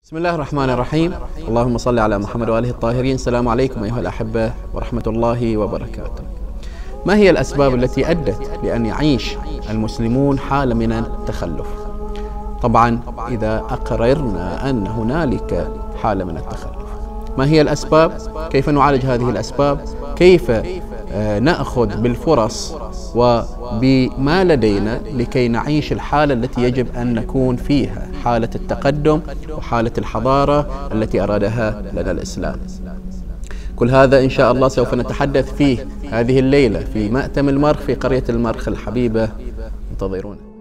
بسم الله الرحمن الرحيم. اللهم صل على محمد وآله الطاهرين. السلام عليكم أيها الأحبة ورحمة الله وبركاته. ما هي الأسباب التي أدت لأن يعيش المسلمون حالة من التخلف؟ طبعا إذا أقررنا أن هنالك حالة من التخلف، ما هي الأسباب؟ كيف نعالج هذه الأسباب؟ كيف نأخذ بالفرص وبما لدينا لكي نعيش الحالة التي يجب أن نكون فيها، حالة التقدم وحالة الحضارة التي أرادها لنا الإسلام. كل هذا إن شاء الله سوف نتحدث فيه هذه الليلة في مأتم المرخ في قرية المرخ الحبيبة. انتظرونا.